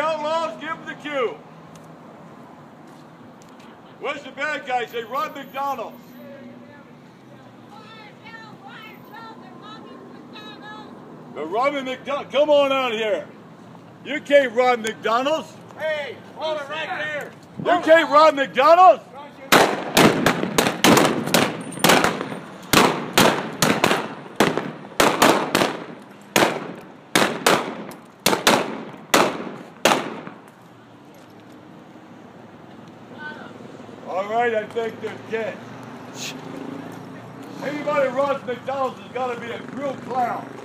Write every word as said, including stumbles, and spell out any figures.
outlaws, give them the cue. Where's the bad guys? They robbed McDonald's. They're robbing McDonald's. Come on out here. You can't rob McDonald's. Hey, hold it right there. You can't rob McDonald's. All right, I think they're dead. Anybody who robs McDonald's has got to be a real clown.